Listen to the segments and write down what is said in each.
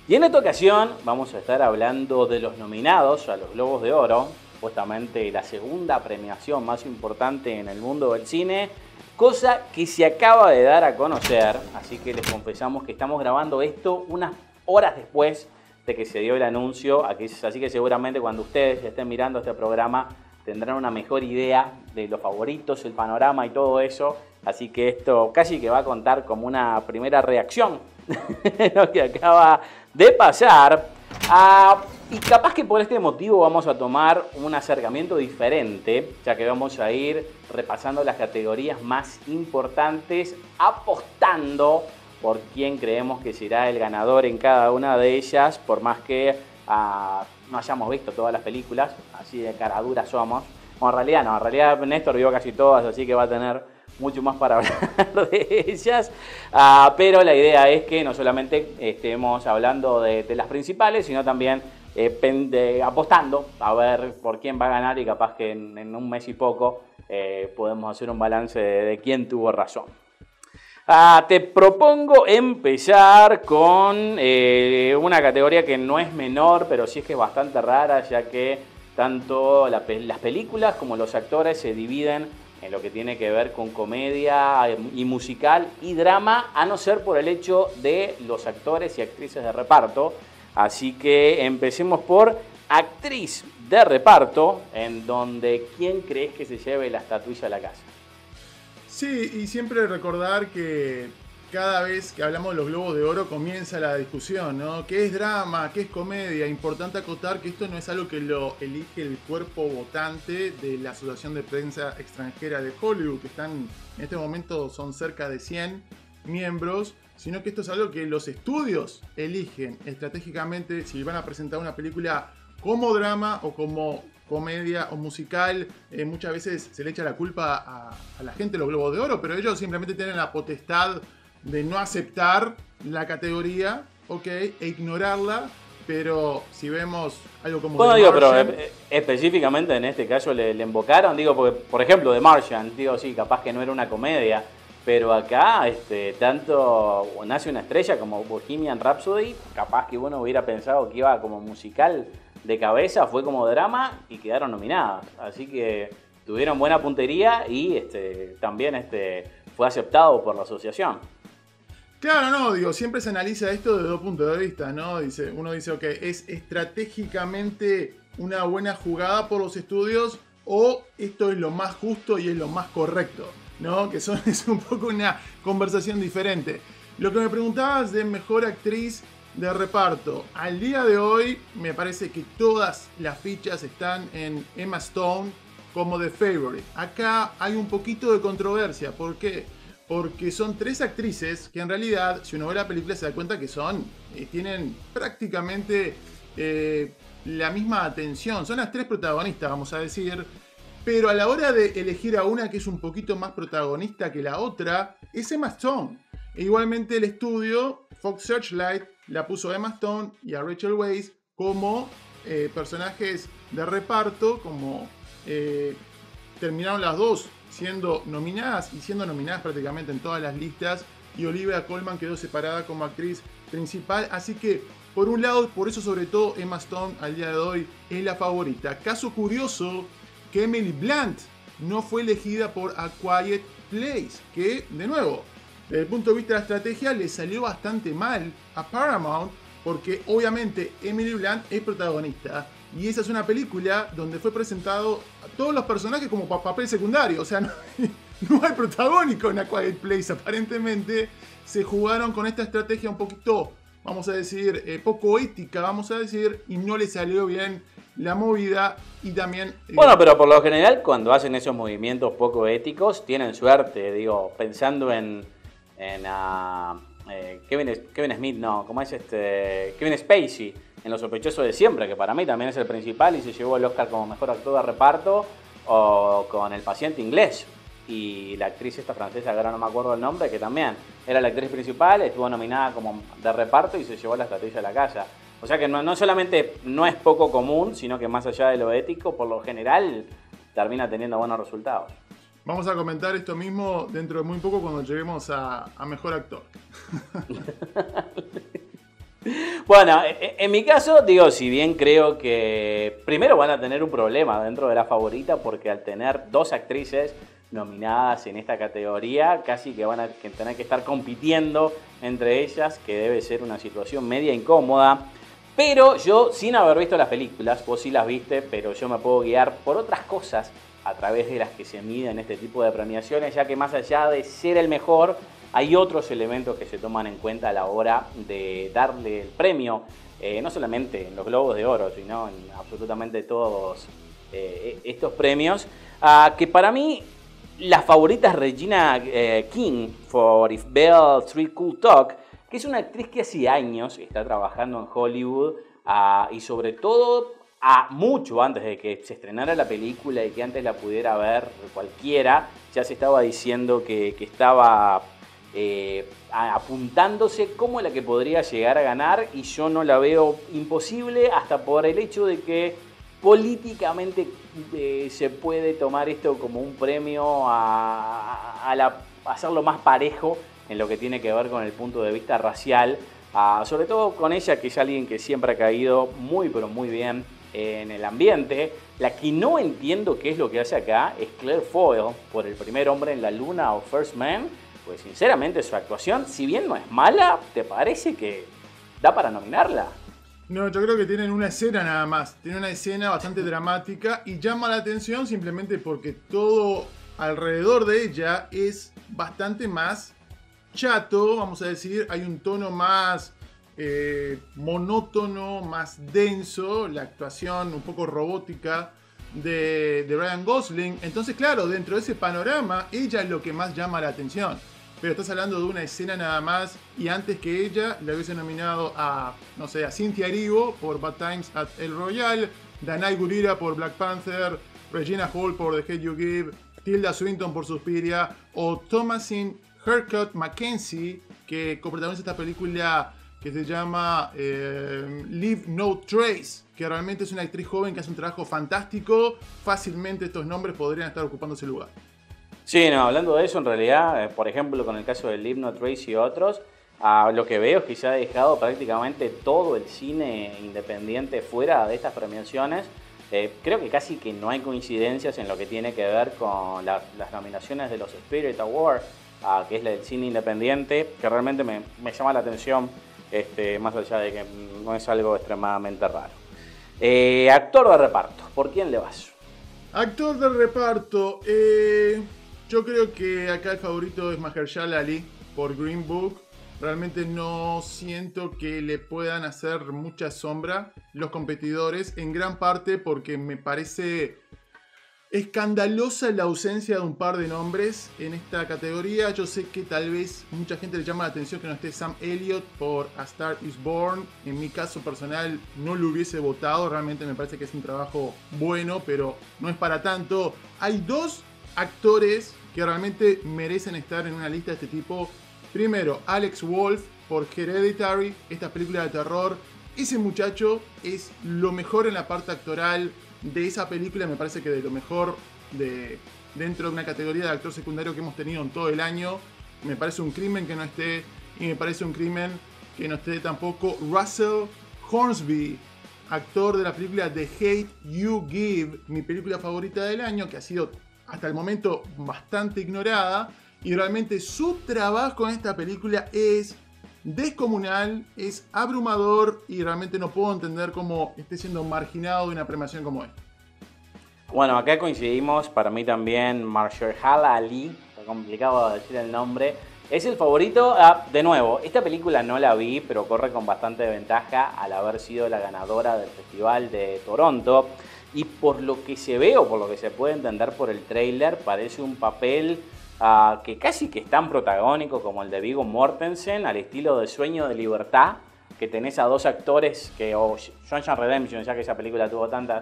Y en esta ocasión vamos a estar hablando de los nominados a los Globos de Oro, supuestamente la segunda premiación más importante en el mundo del cine, cosa que se acaba de dar a conocer, así que les confesamos que estamos grabando esto unas horas después de que se dio el anuncio, así que seguramente cuando ustedes estén mirando este programa tendrán una mejor idea de los favoritos, el panorama y todo eso, así que esto casi que va a contar como una primera reacción de lo que acaba de pasar. Y capaz que por este motivo vamos a tomar un acercamiento diferente, ya que vamos a ir repasando las categorías más importantes, apostando por quién creemos que será el ganador en cada una de ellas, por más que no hayamos visto todas las películas, así de caraduras somos. Bueno, en realidad Néstor vio casi todas, así que va a tener mucho más para hablar de ellas, pero la idea es que no solamente estemos hablando de las principales, sino también apostando a ver por quién va a ganar y capaz que en un mes y poco podemos hacer un balance de quién tuvo razón. Te propongo empezar con una categoría que no es menor, pero sí es que es bastante rara, ya que tanto las películas como los actores se dividen en lo que tiene que ver con comedia y musical y drama, a no ser por el hecho de los actores y actrices de reparto. Así que empecemos por actriz de reparto, en donde ¿quién crees que se lleve la estatuilla a la casa? Sí, y siempre recordar que cada vez que hablamos de los Globos de Oro comienza la discusión, ¿no? ¿Qué es drama? ¿Qué es comedia? Importante acotar que esto no es algo que lo elige el cuerpo votante de la Asociación de Prensa Extranjera de Hollywood, que están en este momento son cerca de 100 miembros, sino que esto es algo que los estudios eligen estratégicamente si van a presentar una película como drama o como comedia o musical. Muchas veces se le echa la culpa a la gente de los Globos de Oro, pero ellos simplemente tienen la potestad de no aceptar la categoría, ok, e ignorarla, pero si vemos algo como Bueno, The digo, Martian, pero específicamente en este caso le invocaron, digo, porque, por ejemplo, The Martian, digo, sí, capaz que no era una comedia, pero acá, tanto Nace una estrella como Bohemian Rhapsody, capaz que uno hubiera pensado que iba como musical de cabeza, fue como drama y quedaron nominadas. Así que tuvieron buena puntería y también fue aceptado por la asociación. claro, no, digo, siempre se analiza esto desde dos puntos de vista, ¿no? Uno dice, ok, ¿es estratégicamente una buena jugada por los estudios o esto es lo más justo y es lo más correcto? ¿No? Que es un poco una conversación diferente. Lo que me preguntabas de mejor actriz de reparto, al día de hoy me parece que todas las fichas están en Emma Stone como The Favorite. Acá hay un poquito de controversia, ¿por qué? Porque son tres actrices que en realidad, si uno ve la película se da cuenta que tienen prácticamente la misma atención. Son las tres protagonistas, vamos a decir. Pero a la hora de elegir a una que es un poquito más protagonista que la otra, es Emma Stone. E igualmente el estudio, Fox Searchlight, la puso a Emma Stone y a Rachel Weisz como personajes de reparto, como terminaron las dos siendo nominadas prácticamente en todas las listas, y Olivia Colman quedó separada como actriz principal, así que por un lado, por eso sobre todo Emma Stone al día de hoy es la favorita. Caso curioso que Emily Blunt no fue elegida por A Quiet Place, que de nuevo, desde el punto de vista de la estrategia le salió bastante mal a Paramount, porque obviamente Emily Blunt es protagonista y esa es una película donde fue presentado a todos los personajes como papel secundario, o sea, no hay protagónico en A Quiet Place. Aparentemente se jugaron con esta estrategia un poquito, vamos a decir, poco ética, vamos a decir, y no le salió bien la movida. Y también Bueno, pero por lo general cuando hacen esos movimientos poco éticos tienen suerte, digo, pensando en Kevin Smith, no, ¿cómo es Kevin Spacey en Los Sospechosos de Siempre, que para mí también es el principal y se llevó el Oscar como mejor actor de reparto, o con El Paciente Inglés. Y la actriz esta francesa, que ahora no me acuerdo el nombre, que también era la actriz principal, estuvo nominada como de reparto y se llevó la estatuilla a la casa. O sea que no solamente no es poco común, sino que más allá de lo ético, por lo general termina teniendo buenos resultados. vamos a comentar esto mismo dentro de muy poco cuando lleguemos a mejor actor. Bueno, en mi caso, digo, si bien creo que primero van a tener un problema dentro de la favorita, porque al tener dos actrices nominadas en esta categoría, casi que van a tener que estar compitiendo entre ellas, que debe ser una situación media incómoda. Pero yo, sin haber visto las películas, vos sí las viste, pero yo me puedo guiar por otras cosas a través de las que se miden este tipo de premiaciones, ya que más allá de ser el mejor, hay otros elementos que se toman en cuenta a la hora de darle el premio, no solamente en los Globos de Oro, sino en absolutamente todos estos premios, que para mí la favorita es Regina King for If Belle Street Could Talk, que es una actriz que hace años está trabajando en Hollywood y sobre todo mucho antes de que se estrenara la película y que antes la pudiera ver cualquiera, ya se estaba diciendo que estaba apuntándose como la que podría llegar a ganar, y yo no la veo imposible hasta por el hecho de que políticamente se puede tomar esto como un premio a hacerlo más parejo en lo que tiene que ver con el punto de vista racial, sobre todo con ella, que es alguien que siempre ha caído muy pero muy bien en el ambiente. La que no entiendo qué es lo que hace acá es Claire Foyle por El primer hombre en la luna o First Man. Pues sinceramente su actuación, si bien no es mala, ¿te parece que da para nominarla? No, yo creo que tienen una escena nada más. Tienen una escena bastante dramática y llama la atención simplemente porque todo alrededor de ella es bastante más chato, vamos a decir. Hay un tono más monótono, más denso. La actuación un poco robótica de Ryan Gosling. Entonces, claro, dentro de ese panorama, ella es lo que más llama la atención. Pero estás hablando de una escena nada más, y antes que ella le hubiese nominado a, no sé, a Cynthia Erivo por Bad Times at El Royale, Danai Gurira por Black Panther, Regina Hall por The Hate You Give, Tilda Swinton por Suspiria, o Thomasin Haircut Mackenzie, que coprotagoniza esta película que se llama Leave No Trace, que realmente es una actriz joven que hace un trabajo fantástico. Fácilmente estos nombres podrían estar ocupando ese lugar. Sí, no, hablando de eso, en realidad, por ejemplo, con el caso de Leave No Trace y otros, lo que veo es que se ha dejado prácticamente todo el cine independiente fuera de estas premiaciones. Creo que casi que no hay coincidencias en lo que tiene que ver con las nominaciones de los Spirit Awards, que es la del cine independiente, que realmente me llama la atención, más allá de que no es algo extremadamente raro. Actor de reparto, ¿por quién le vas? Actor de reparto, yo creo que acá el favorito es Mahershala Ali por Green Book. Realmente no siento que le puedan hacer mucha sombra los competidores, en gran parte porque me parece escandalosa la ausencia de un par de nombres en esta categoría. Yo sé que tal vez mucha gente le llama la atención que no esté Sam Elliott por A Star Is Born. En mi caso personal no lo hubiese votado, realmente me parece que es un trabajo bueno, pero no es para tanto. Hay dos actores que realmente merecen estar en una lista de este tipo. Primero, Alex Wolff por Hereditary, esta película de terror. Ese muchacho es lo mejor en la parte actoral de esa película, me parece que de lo mejor dentro de una categoría de actor secundario que hemos tenido en todo el año. Me parece un crimen que no esté, y me parece un crimen que no esté tampoco Russell Hornsby, actor de la película The Hate You Give, mi película favorita del año, que ha sido hasta el momento bastante ignorada, y realmente su trabajo en esta película es descomunal, es abrumador, y realmente no puedo entender cómo esté siendo marginado de una premiación como esta. Bueno, acá coincidimos, para mí también Mahershala Ali, está complicado decir el nombre, es el favorito. De nuevo, esta película no la vi, pero corre con bastante ventaja al haber sido la ganadora del Festival de Toronto, y por lo que se ve o por lo que se puede entender por el tráiler, parece un papel que casi que es tan protagónico como el de Viggo Mortensen, al estilo de Sueño de Libertad, que tenés a dos actores o Shawshank Redemption, ya que esa película tuvo tantas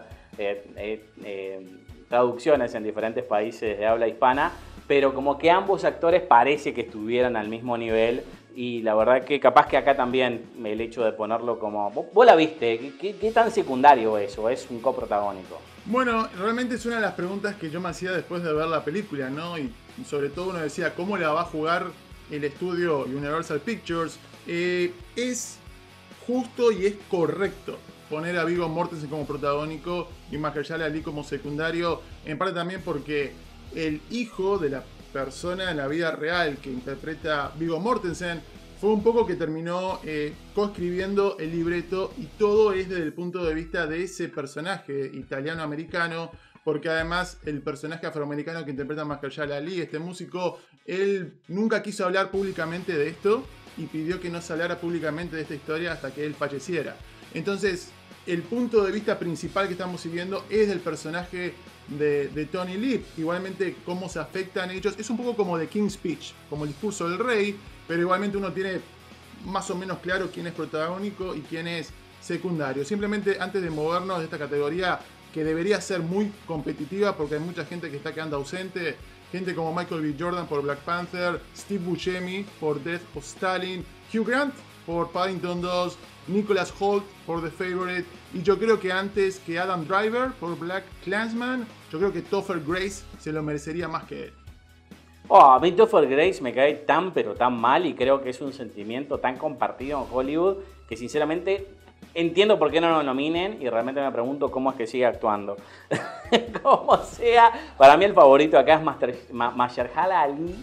traducciones en diferentes países de habla hispana, pero como que ambos actores parece que estuvieran al mismo nivel, y la verdad que capaz que acá también el hecho de ponerlo como... ¿Vos la viste? ¿Qué tan secundario es o es un coprotagónico? Bueno, realmente es una de las preguntas que yo me hacía después de ver la película, ¿no? Y sobre todo uno decía, ¿cómo la va a jugar el estudio Universal Pictures? Es justo y es correcto poner a Viggo Mortensen como protagónico y Mahershala Ali como secundario, en parte también porque el hijo de la persona en la vida real que interpreta Viggo Mortensen fue un poco que terminó coescribiendo el libreto, y todo es desde el punto de vista de ese personaje italiano-americano, porque además el personaje afroamericano que interpreta Mahershala Ali, este músico, él nunca quiso hablar públicamente de esto y pidió que no se hablara públicamente de esta historia hasta que él falleciera. Entonces, el punto de vista principal que estamos siguiendo es del personaje de Tony Lip. Igualmente, cómo se afectan ellos. Es un poco como The King's Speech, como el discurso del rey, pero igualmente uno tiene más o menos claro quién es protagónico y quién es secundario. Simplemente, antes de movernos de esta categoría, que debería ser muy competitiva porque hay mucha gente que está quedando ausente. Gente como Michael B. Jordan por Black Panther, Steve Buscemi por Death of Stalin, Hugh Grant por Paddington 2, Nicholas Hoult por The Favourite, y yo creo que antes que Adam Driver por Black Klansman, yo creo que Topher Grace se lo merecería más que él. A mí Topher Grace me cae tan pero tan mal, y creo que es un sentimiento tan compartido en Hollywood que sinceramente entiendo por qué no lo nominen, y realmente me pregunto cómo es que sigue actuando. Como sea, para mí el favorito acá es Mahershala Ali,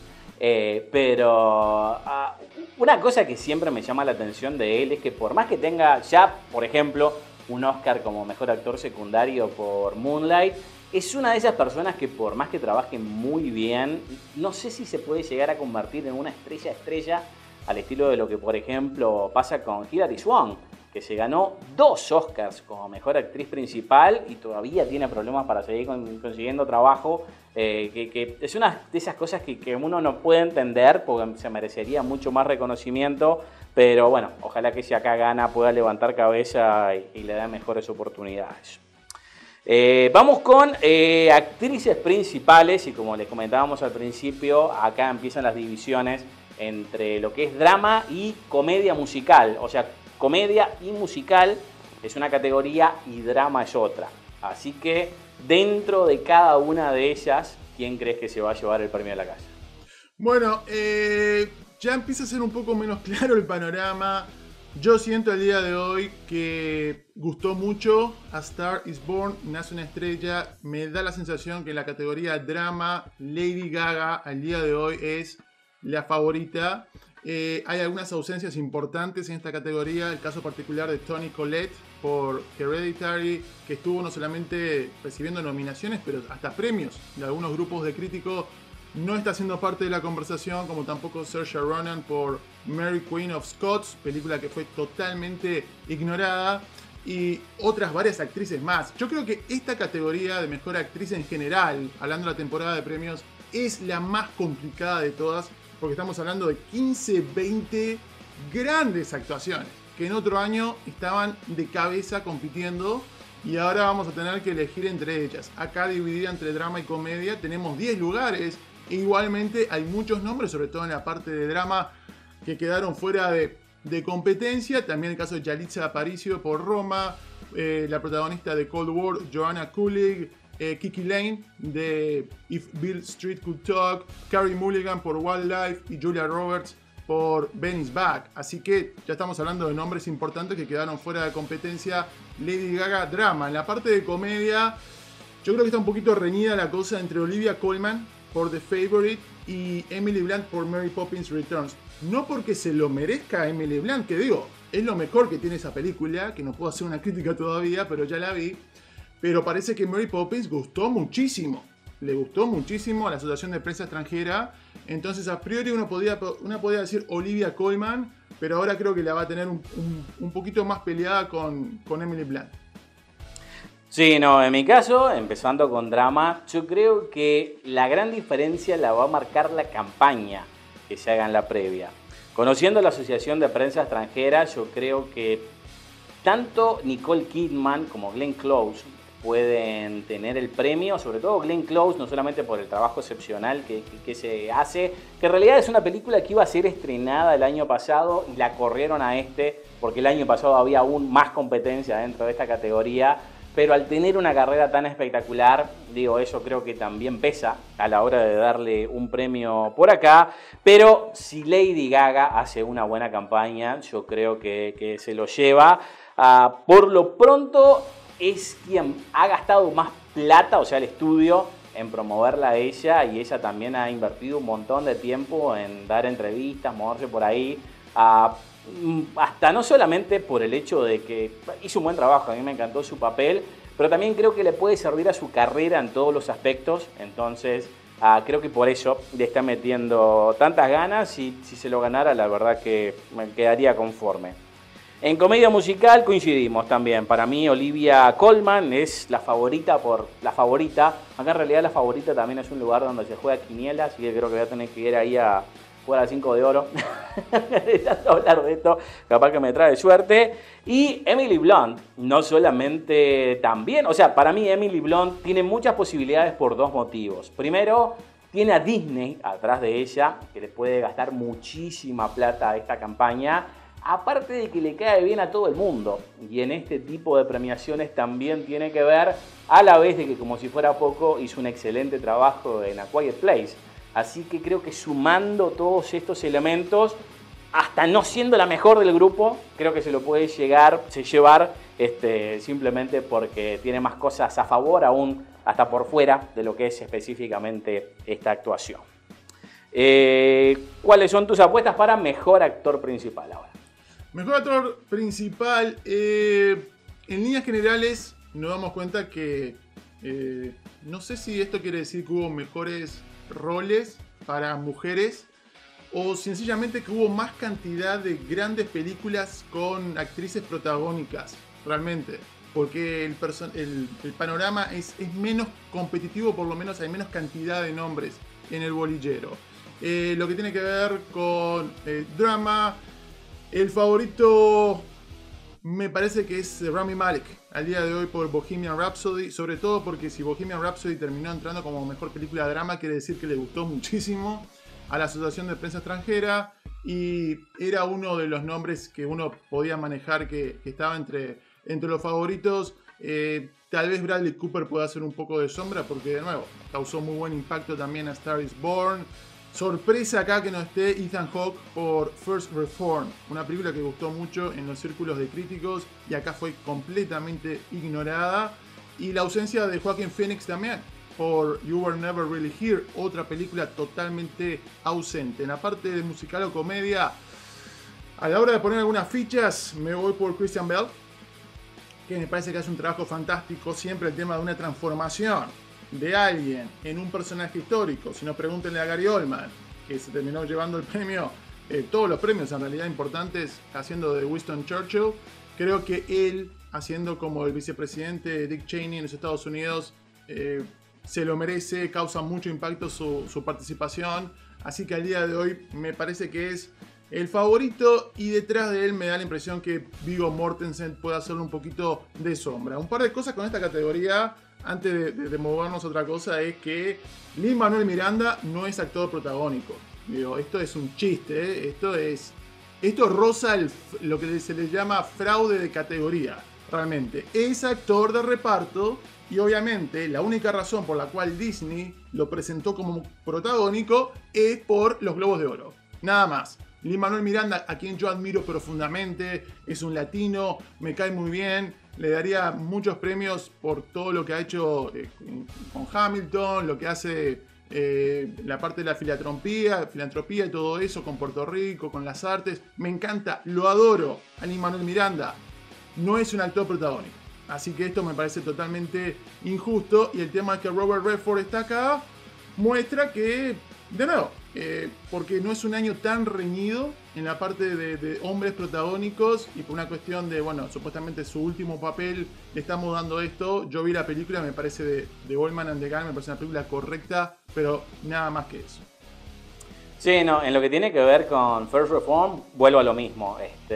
pero una cosa que siempre me llama la atención de él es que por más que tenga ya, por ejemplo, un Oscar como mejor actor secundario por Moonlight, es una de esas personas que por más que trabaje muy bien, no sé si se puede llegar a convertir en una estrella al estilo de lo que, por ejemplo, pasa con Hilary Swank, que se ganó 2 Oscars como mejor actriz principal y todavía tiene problemas para seguir consiguiendo trabajo, que es una de esas cosas que uno no puede entender porque se merecería mucho más reconocimiento, pero bueno, ojalá que si acá gana pueda levantar cabeza y le dé mejores oportunidades. Vamos con actrices principales, y como les comentábamos al principio, acá empiezan las divisiones entre lo que es drama y comedia musical, o sea, comedia y musical es una categoría y drama es otra. Así que dentro de cada una de ellas, ¿quién crees que se va a llevar el premio de la casa? Bueno, ya empieza a ser un poco menos claro el panorama. Yo siento el día de hoy que gustó mucho A Star is Born, Nace una estrella. Me da la sensación que en la categoría drama, Lady Gaga al día de hoy es la favorita. Hay algunas ausencias importantes en esta categoría. El caso particular de Toni Collette por Hereditary, que estuvo no solamente recibiendo nominaciones, pero hasta premios de algunos grupos de críticos. No está siendo parte de la conversación, como tampoco Saoirse Ronan por Mary Queen of Scots, película que fue totalmente ignorada, y otras varias actrices más. Yo creo que esta categoría de mejor actriz en general, hablando de la temporada de premios, es la más complicada de todas, porque estamos hablando de 15, 20 grandes actuaciones que en otro año estaban de cabeza compitiendo, y ahora vamos a tener que elegir entre ellas. Acá dividida entre drama y comedia tenemos 10 lugares. Igualmente hay muchos nombres, sobre todo en la parte de drama, que quedaron fuera de competencia. También el caso de Yalitza Aparicio por Roma, la protagonista de Cold War, Joanna Kulig, Kiki Lane de If Beale Street Could Talk, Carey Mulligan por Wildlife y Julia Roberts por Ben Is Back. Así que ya estamos hablando de nombres importantes que quedaron fuera de competencia. Lady Gaga, drama. En la parte de comedia, yo creo que está un poquito reñida la cosa entre Olivia Colman por The Favourite y Emily Blunt por Mary Poppins Returns. No porque se lo merezca Emily Blunt, que digo, es lo mejor que tiene esa película, que no puedo hacer una crítica todavía, pero ya la vi. Pero parece que Mary Poppins gustó muchísimo. Le gustó muchísimo a la Asociación de Prensa Extranjera. Entonces, a priori uno podía decir Olivia Colman, pero ahora creo que la va a tener un poquito más peleada con Emily Blunt. Sí, no, en mi caso, empezando con drama, yo creo que la gran diferencia la va a marcar la campaña que se haga en la previa. Conociendo la Asociación de Prensa Extranjera, yo creo que tanto Nicole Kidman como Glenn Close pueden tener el premio, sobre todo Glenn Close, no solamente por el trabajo excepcional que se hace, que en realidad es una película que iba a ser estrenada el año pasado y la corrieron a porque el año pasado había aún más competencia dentro de esta categoría. pero al tener una carrera tan espectacular, digo, eso creo que también pesa a la hora de darle un premio por acá. Pero si Lady Gaga hace una buena campaña, yo creo que se lo lleva. Por lo pronto es quien ha gastado más plata, o sea, el estudio, en promoverla a ella, y ella también ha invertido un montón de tiempo en dar entrevistas, moverse por ahí, hasta no solamente por el hecho de que hizo un buen trabajo, a mí me encantó su papel, pero también creo que le puede servir a su carrera en todos los aspectos. Entonces creo que por eso le está metiendo tantas ganas, y si se lo ganara, la verdad que me quedaría conforme. En comedia musical coincidimos también. Para mí Olivia Colman es la favorita por la favorita. Acá en realidad la favorita también es un lugar donde se juega quiniela, así que creo que voy a tener que ir ahí a jugar al 5 de oro. De tanto hablar de esto, capaz que me trae suerte. Y Emily Blunt, no solamente también, o sea, para mí Emily Blunt tiene muchas posibilidades por dos motivos. Primero, tiene a Disney atrás de ella, que le puede gastar muchísima plata a esta campaña. Aparte de que le cae bien a todo el mundo, y en este tipo de premiaciones también tiene que ver, a la vez de que, como si fuera poco, hizo un excelente trabajo en A Quiet Place. Así que creo que sumando todos estos elementos, hasta no siendo la mejor del grupo, creo que se lo puede llevar simplemente porque tiene más cosas a favor, aún hasta por fuera de lo que es específicamente esta actuación. ¿Cuáles son tus apuestas para mejor actor principal ahora? Mejor actor principal, en líneas generales nos damos cuenta que no sé si esto quiere decir que hubo mejores roles para mujeres o sencillamente que hubo más cantidad de grandes películas con actrices protagónicas, realmente. Porque el panorama es menos competitivo, por lo menos hay menos cantidad de nombres en el bolillero. Lo que tiene que ver con drama, el favorito me parece que es Rami Malek al día de hoy por Bohemian Rhapsody, sobre todo porque si Bohemian Rhapsody terminó entrando como mejor película de drama, quiere decir que le gustó muchísimo a la Asociación de Prensa Extranjera, y era uno de los nombres que uno podía manejar que estaba entre los favoritos. Tal vez Bradley Cooper pueda hacer un poco de sombra porque, de nuevo, causó muy buen impacto también a Star is Born. Sorpresa acá que no esté Ethan Hawke por First Reform, una película que gustó mucho en los círculos de críticos y acá fue completamente ignorada. Y la ausencia de Joaquin Phoenix también por You Were Never Really Here, otra película totalmente ausente. En la parte de musical o comedia, a la hora de poner algunas fichas, me voy por Christian Bale, que me parece que hace un trabajo fantástico. Siempre el tema de una transformación de alguien en un personaje histórico. Si no, pregúntenle a Gary Oldman, que se terminó llevando el premio, todos los premios en realidad importantes, haciendo de Winston Churchill. Creo que él, haciendo como el vicepresidente Dick Cheney en los Estados Unidos, se lo merece, causa mucho impacto su participación. Así que al día de hoy me parece que es el favorito, y detrás de él me da la impresión que Viggo Mortensen puede hacerle un poquito de sombra. Un par de cosas con esta categoría antes de movernos a otra cosa es que Lin-Manuel Miranda no es actor protagónico. Digo, esto es un chiste, ¿eh? Esto roza lo que se le llama fraude de categoría, realmente. Es actor de reparto y obviamente la única razón por la cual Disney lo presentó como protagónico es por los Globos de Oro. Nada más. Lin-Manuel Miranda, a quien yo admiro profundamente, es un latino, me cae muy bien. Le daría muchos premios por todo lo que ha hecho con Hamilton, lo que hace la parte de la filantropía y todo eso, con Puerto Rico, con las artes. Me encanta, lo adoro a Lin-Manuel Miranda. No es un actor protagónico. Así que esto me parece totalmente injusto. Y el tema de que Robert Redford está acá muestra que, de nuevo, porque no es un año tan reñido en la parte de hombres protagónicos, y por una cuestión de, bueno, supuestamente su último papel le estamos dando esto. Yo vi la película, me parece de Oldman and the Gang, me parece una película correcta, pero nada más que eso. Sí, no, en lo que tiene que ver con First Reform, vuelvo a lo mismo.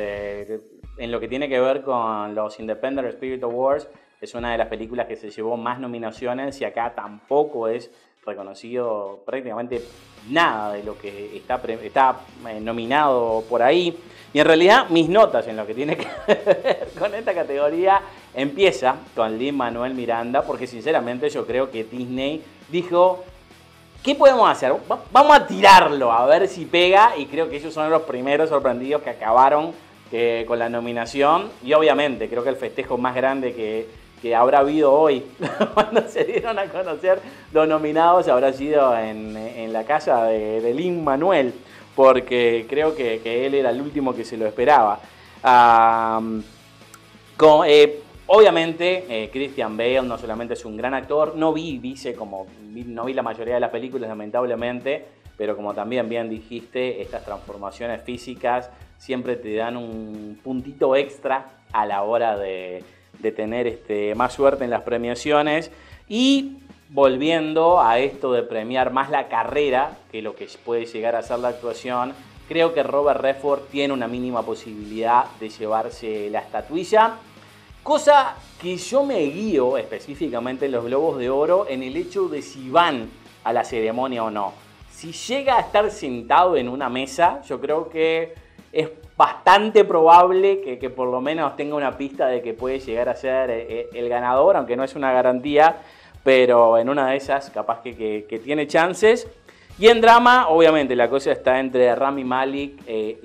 En lo que tiene que ver con los Independent Spirit Awards, es una de las películas que se llevó más nominaciones, y acá tampoco es reconocido prácticamente nada de lo que está nominado por ahí. Y en realidad mis notas en lo que tiene que ver con esta categoría empieza con Lin-Manuel Miranda, porque sinceramente yo creo que Disney dijo, ¿qué podemos hacer? Vamos a tirarlo, a ver si pega, y creo que ellos son los primeros sorprendidos que acabaron con la nominación, y obviamente creo que el festejo más grande que habrá habido hoy, cuando se dieron a conocer los nominados, habrá sido en la casa de Lin-Manuel, porque creo que él era el último que se lo esperaba. Obviamente, Christian Bale no solamente es un gran actor, no vi la mayoría de las películas, lamentablemente, pero como también bien dijiste, estas transformaciones físicas siempre te dan un puntito extra a la hora de tener más suerte en las premiaciones. Y volviendo a esto de premiar más la carrera que lo que puede llegar a ser la actuación, creo que Robert Redford tiene una mínima posibilidad de llevarse la estatuilla. Cosa que yo me guío específicamente en los Globos de Oro en el hecho de si van a la ceremonia o no. Si llega a estar sentado en una mesa, yo creo que es bastante probable que por lo menos tenga una pista de que puede llegar a ser el ganador, aunque no es una garantía, pero en una de esas capaz que tiene chances. Y en drama, obviamente, la cosa está entre Rami Malek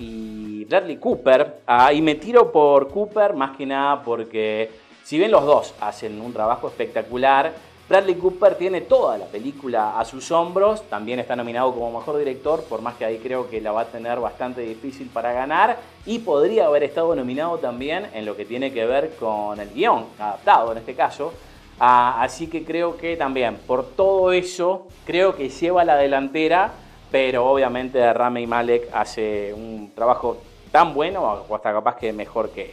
y Bradley Cooper. Y me tiro por Cooper más que nada porque, si bien los dos hacen un trabajo espectacular, Bradley Cooper tiene toda la película a sus hombros. También está nominado como mejor director, por más que ahí creo que la va a tener bastante difícil para ganar. Y podría haber estado nominado también en lo que tiene que ver con el guión, adaptado en este caso. Así que creo que también, por todo eso, creo que lleva la delantera, pero obviamente Rami Malek hace un trabajo tan bueno, o hasta capaz que mejor que él.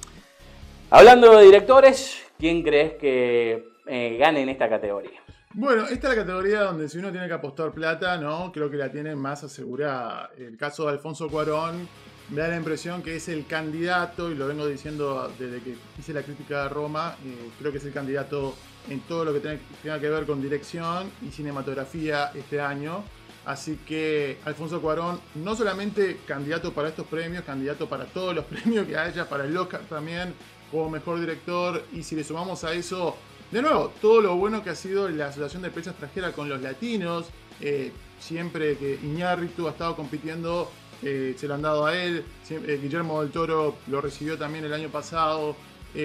Hablando de directores, ¿quién crees que gane en esta categoría? Bueno, esta es la categoría donde si uno tiene que apostar plata, ¿no? Creo que la tiene más asegurada. El caso de Alfonso Cuarón me da la impresión que es el candidato, y lo vengo diciendo desde que hice la crítica de Roma, creo que es el candidato en todo lo que tenga que ver con dirección y cinematografía este año. Así que Alfonso Cuarón, no solamente candidato para estos premios, candidato para todos los premios que haya, para el Oscar también, como mejor director. Y si le sumamos a eso, de nuevo, todo lo bueno que ha sido la Asociación de Prensa Extranjera con los latinos, siempre que Iñárritu ha estado compitiendo, se lo han dado a él. Guillermo del Toro lo recibió también el año pasado,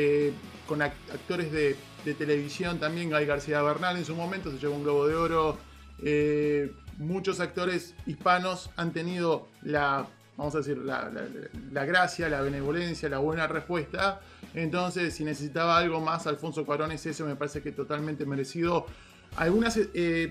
con actores de televisión también. Gael García Bernal en su momento se llevó un Globo de Oro. Muchos actores hispanos han tenido vamos a decir, la gracia, la benevolencia, la buena respuesta. Entonces, si necesitaba algo más, Alfonso Cuarón es eso, me parece que totalmente merecido. Algunas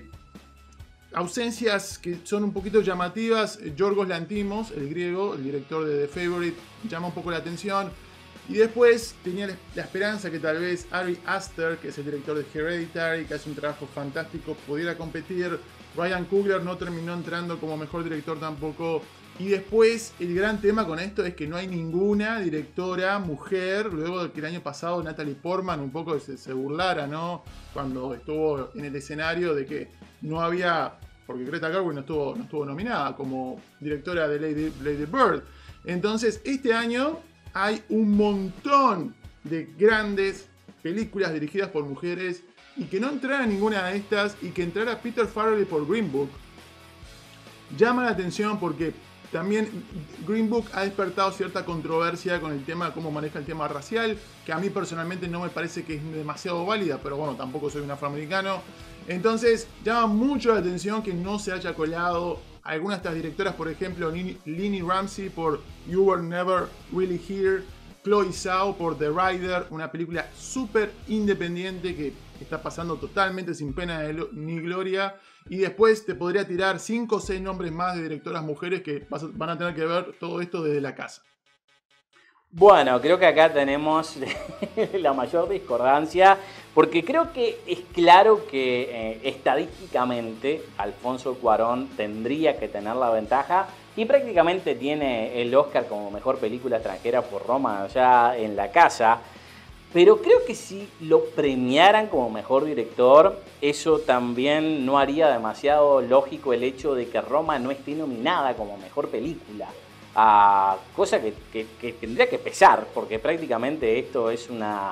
ausencias que son un poquito llamativas. Yorgos Lanthimos, el griego, el director de The Favourite, llama un poco la atención. Y después tenía la esperanza que tal vez Ari Aster, que es el director de Hereditary, que hace un trabajo fantástico, pudiera competir. Ryan Coogler no terminó entrando como mejor director tampoco. Y después el gran tema con esto es que no hay ninguna directora mujer, luego de que el año pasado Natalie Portman un poco se burlara, ¿no? Cuando estuvo en el escenario de que no había, porque Greta Gerwig no estuvo nominada como directora de Lady Bird. Entonces este año hay un montón de grandes películas dirigidas por mujeres, y que no entrara ninguna de estas, y que entrara Peter Farrelly por Green Book, llama la atención porque también Green Book ha despertado cierta controversia con el tema, cómo maneja el tema racial, que a mí personalmente no me parece que es demasiado válida, pero bueno, tampoco soy un afroamericano. Entonces llama mucho la atención que no se haya colado algunas de estas directoras, por ejemplo, Lini Ramsey por You Were Never Really Here, Chloe Zhao por The Rider, una película súper independiente que está pasando totalmente sin pena ni gloria. Y después te podría tirar 5 o 6 nombres más de directoras mujeres que van a tener que ver todo esto desde la casa. Bueno, creo que acá tenemos la mayor discordancia, porque creo que es claro que estadísticamente Alfonso Cuarón tendría que tener la ventaja, y prácticamente tiene el Oscar como mejor película extranjera por Roma ya en la casa. Pero creo que si lo premiaran como mejor director, eso también no haría demasiado lógico el hecho de que Roma no esté nominada como mejor película. Cosa que tendría que pesar, porque prácticamente esto es una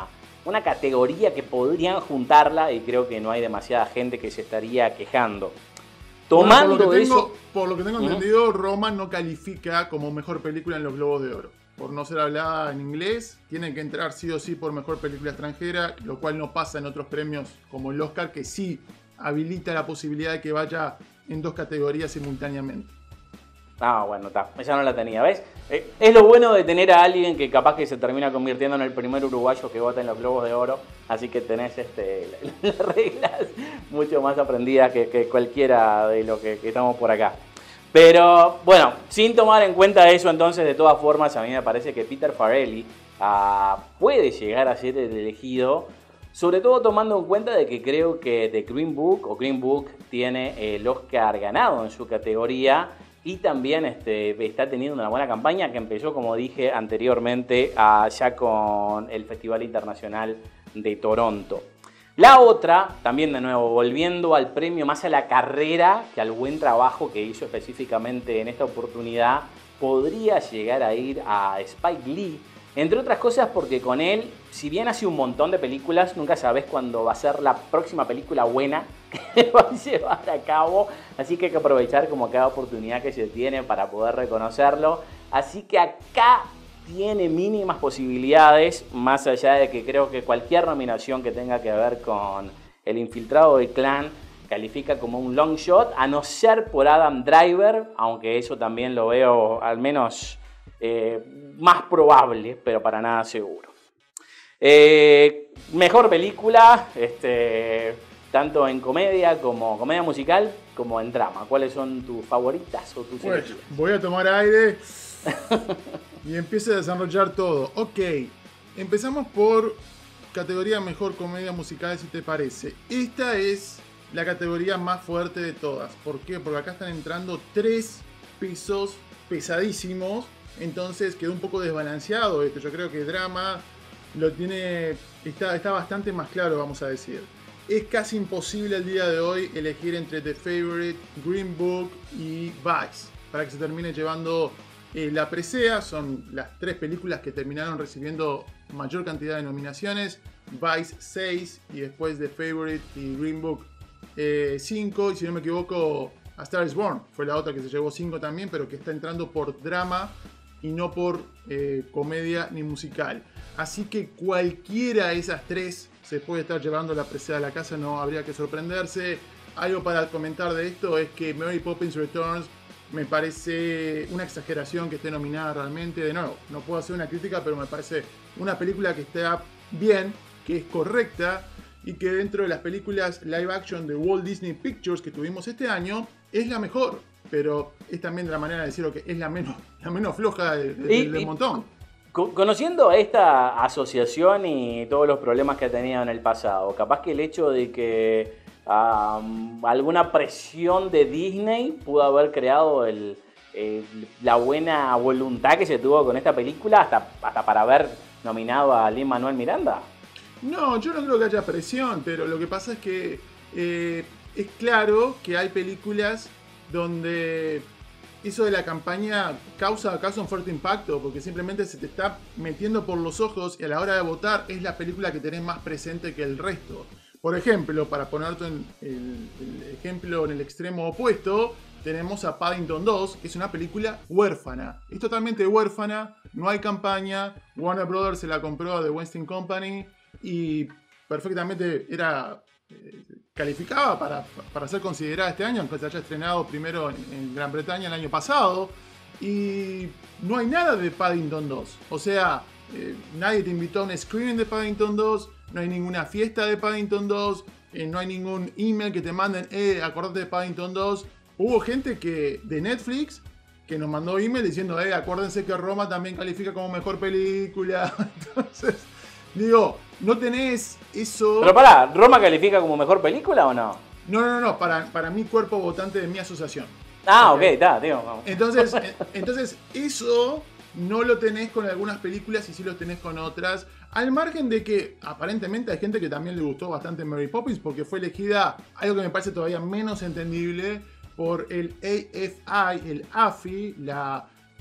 una categoría que podrían juntarla y creo que no hay demasiada gente que se estaría quejando. Tomando por lo que tengo entendido, Roma no califica como mejor película en los Globos de Oro. Por no ser hablada en inglés, tiene que entrar sí o sí por mejor película extranjera, lo cual no pasa en otros premios como el Oscar, que sí habilita la posibilidad de que vaya en 2 categorías simultáneamente. Ah, bueno, está. Esa no la tenía, ¿ves? Es lo bueno de tener a alguien que capaz que se termina convirtiendo en el primer uruguayo que vota en los Globos de Oro, así que tenés las reglas mucho más aprendidas que cualquiera de los que estamos por acá. Pero, bueno, sin tomar en cuenta eso, entonces, de todas formas, a mí me parece que Peter Farrelly puede llegar a ser el elegido, sobre todo tomando en cuenta de que creo que The Green Book tiene el Oscar ganado en su categoría y también está teniendo una buena campaña que empezó, como dije anteriormente, ya con el Festival Internacional de Toronto. La otra, también de nuevo, volviendo al premio, más a la carrera que al buen trabajo que hizo específicamente en esta oportunidad, podría llegar a ir a Spike Lee, entre otras cosas porque con él, si bien hace un montón de películas, nunca sabes cuándo va a ser la próxima película buena que va a llevar a cabo, así que hay que aprovechar como cada oportunidad que se tiene para poder reconocerlo, así que acá tiene mínimas posibilidades, más allá de que creo que cualquier nominación que tenga que ver con El Infiltrado del Clan califica como un long shot, a no ser por Adam Driver, aunque eso también lo veo al menos más probable, pero para nada seguro. Mejor película, tanto en comedia como comedia musical, como en drama. ¿Cuáles son tus favoritas o tus elegidas? Voy a tomar aire y empiezo a desarrollar todo. Ok, empezamos por categoría mejor comedia musical, si te parece. Esta es la categoría más fuerte de todas. ¿Por qué? Porque acá están entrando 3 pesos pesadísimos. Entonces quedó un poco desbalanceado esto. Yo creo que drama lo tiene, está bastante más claro, vamos a decir. Es casi imposible el día de hoy elegir entre The Favourite, Green Book y Vice para que se termine llevando la presea. Son las 3 películas que terminaron recibiendo mayor cantidad de nominaciones. Vice 6 y después The Favourite y Green Book 5. Y si no me equivoco, A Star is Born fue la otra que se llevó 5 también, pero que está entrando por drama y no por comedia ni musical. Así que cualquiera de esas 3 se puede estar llevando la presea a la casa, no habría que sorprenderse. Algo para comentar de esto es que Mary Poppins Returns me parece una exageración que esté nominada realmente. De nuevo, no puedo hacer una crítica, pero me parece una película que está bien, que es correcta y que dentro de las películas live action de Walt Disney Pictures que tuvimos este año es la mejor. Pero es también de la manera de decirlo que es la menos floja del montón. Conociendo a esta asociación y todos los problemas que ha tenido en el pasado, capaz que el hecho de que alguna presión de Disney pudo haber creado la buena voluntad que se tuvo con esta película hasta para haber nominado a Lin-Manuel Miranda. No, yo no creo que haya presión, pero lo que pasa es que es claro que hay películas donde eso de la campaña causa un fuerte impacto, porque simplemente se te está metiendo por los ojos y a la hora de votar es la película que tenés más presente que el resto. Por ejemplo, para ponerte el ejemplo en el extremo opuesto, tenemos a Paddington 2, que es una película huérfana. Es totalmente huérfana, no hay campaña, Warner Brothers se la compró a The Weinstein Company y perfectamente calificaba para ser considerada este año, aunque se haya estrenado primero en Gran Bretaña el año pasado. Y no hay nada de Paddington 2. O sea, nadie te invitó a un screening de Paddington 2, no hay ninguna fiesta de Paddington 2, no hay ningún email que te manden, acordate de Paddington 2. Hubo gente de Netflix que nos mandó email diciendo, acuérdense que Roma también califica como mejor película. Entonces, digo, no tenés eso... Pero pará, ¿Roma califica como mejor película o no? No, para mi cuerpo votante de mi asociación. Ok, está, tío. Entonces, eso no lo tenés con algunas películas y sí lo tenés con otras. Al margen de que aparentemente hay gente que también le gustó bastante Mary Poppins porque fue elegida, algo que me parece todavía menos entendible, por el AFI, el AFI, la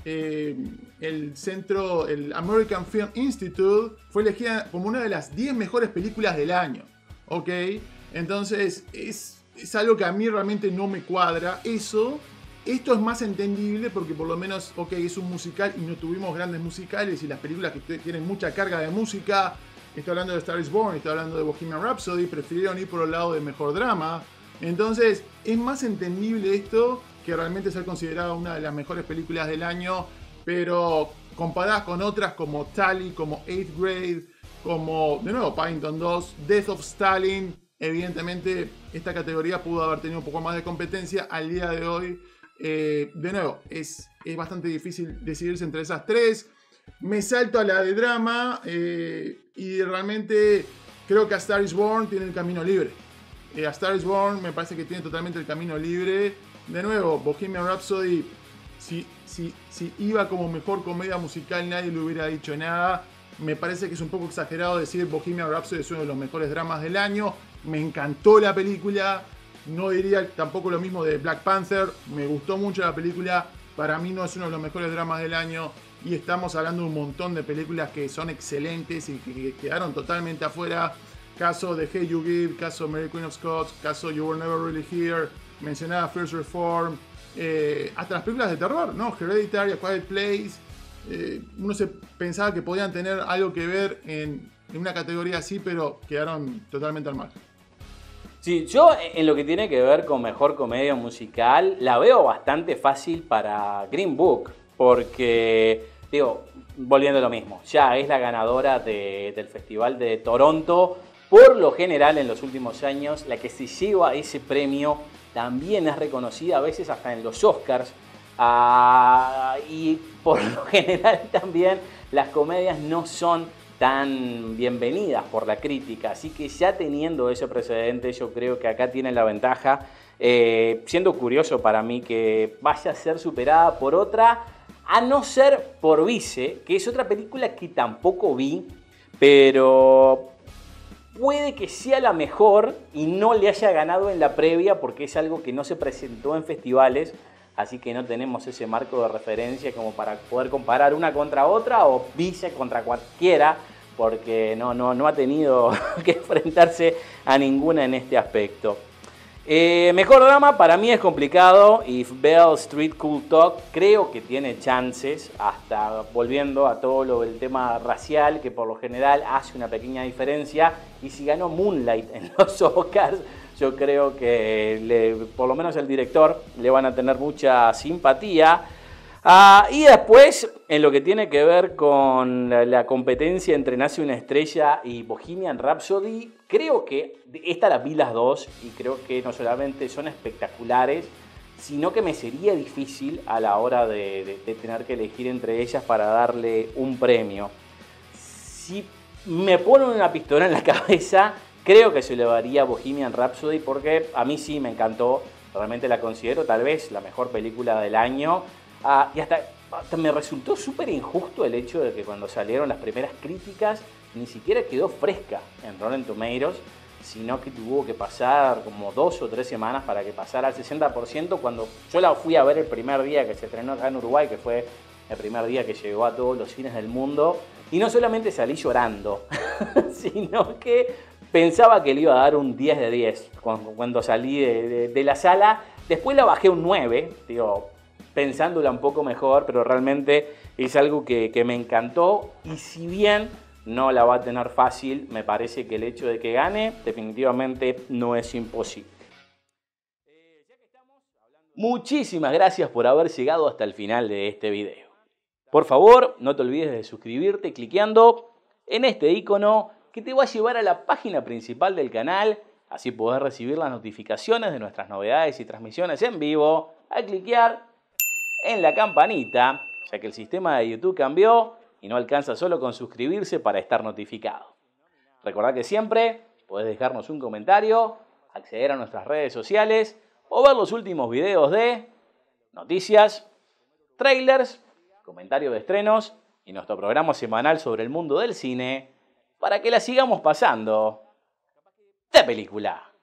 el centro, el American Film Institute, fue elegida como una de las 10 mejores películas del año. ¿Ok? Entonces es algo que a mí realmente no me cuadra. Esto es más entendible porque por lo menos, ok, es un musical y no tuvimos grandes musicales y las películas que tienen mucha carga de música, estoy hablando de Star is Born, estoy hablando de Bohemian Rhapsody, prefirieron ir por el lado de mejor drama. Entonces es más entendible esto que realmente ser considerada una de las mejores películas del año, pero comparadas con otras como Tally, como 8th Grade, como, de nuevo, Paddington 2, Death of Stalin, evidentemente esta categoría pudo haber tenido un poco más de competencia. Al día de hoy, de nuevo, es bastante difícil decidirse entre esas tres. Me salto a la de drama y realmente creo que A Star is Born tiene el camino libre. A Star is Born me parece que tiene totalmente el camino libre. De nuevo, Bohemian Rhapsody, si iba como mejor comedia musical nadie le hubiera dicho nada. Me parece que es un poco exagerado decir Bohemian Rhapsody es uno de los mejores dramas del año. Me encantó la película. No diría tampoco lo mismo de Black Panther. Me gustó mucho la película. Para mí no es uno de los mejores dramas del año. Y estamos hablando de un montón de películas que son excelentes y que quedaron totalmente afuera. Caso de Hey You Give, caso Mary Queen of Scots, caso You Were Never Really Here, mencionaba First Reform, hasta las películas de terror, ¿no? Hereditary, A Quiet Place. Uno se pensaba que podían tener algo que ver en una categoría así, pero quedaron totalmente al margen. Sí, yo en lo que tiene que ver con mejor comedia musical, la veo bastante fácil para Green Book, porque, digo, volviendo a lo mismo, ya es la ganadora del Festival de Toronto. Por lo general, en los últimos años, la que se lleva ese premio también es reconocida a veces hasta en los Oscars. Y por lo general también las comedias no son tan bienvenidas por la crítica. Así que ya teniendo ese precedente, yo creo que acá tienen la ventaja. Siendo curioso para mí que vaya a ser superada por otra, a no ser por Vice, que es otra película que tampoco vi, pero puede que sea la mejor y no le haya ganado en la previa porque es algo que no se presentó en festivales, así que no tenemos ese marco de referencia como para poder comparar una contra otra o Vice contra cualquiera, porque no ha tenido que enfrentarse a ninguna en este aspecto. Mejor drama para mí es complicado. If Beale Street Could Talk creo que tiene chances, hasta volviendo a todo el tema racial, que por lo general hace una pequeña diferencia. Y si ganó Moonlight en los Oscars, yo creo que por lo menos el director le van a tener mucha simpatía. Y después, en lo que tiene que ver con la competencia entre Nace una estrella y Bohemian Rhapsody, creo que esta la vi las dos y creo que no solamente son espectaculares, sino que me sería difícil a la hora de tener que elegir entre ellas para darle un premio. Si me ponen una pistola en la cabeza, creo que se le daría Bohemian Rhapsody porque a mí sí me encantó, realmente la considero tal vez la mejor película del año. Y hasta me resultó súper injusto el hecho de que cuando salieron las primeras críticas ni siquiera quedó fresca en Rotten Tomatoes, sino que tuvo que pasar como 2 o 3 semanas para que pasara al 60%, cuando yo la fui a ver el primer día que se estrenó acá en Uruguay, que fue el primer día que llegó a todos los cines del mundo, y no solamente salí llorando, sino que pensaba que le iba a dar un 10 de 10 cuando salí de la sala. Después la bajé un 9, digo, pensándola un poco mejor, pero realmente es algo que me encantó. Y si bien no la va a tener fácil, me parece que el hecho de que gane definitivamente no es imposible. Muchísimas gracias por haber llegado hasta el final de este video. Por favor, no te olvides de suscribirte cliqueando en este icono que te va a llevar a la página principal del canal. Así podés recibir las notificaciones de nuestras novedades y transmisiones en vivo al cliquear en la campanita, ya que el sistema de YouTube cambió y no alcanza solo con suscribirse para estar notificado. Recordá que siempre podés dejarnos un comentario, acceder a nuestras redes sociales o ver los últimos videos de noticias, trailers, comentarios de estrenos y nuestro programa semanal sobre el mundo del cine para que la sigamos pasando de película.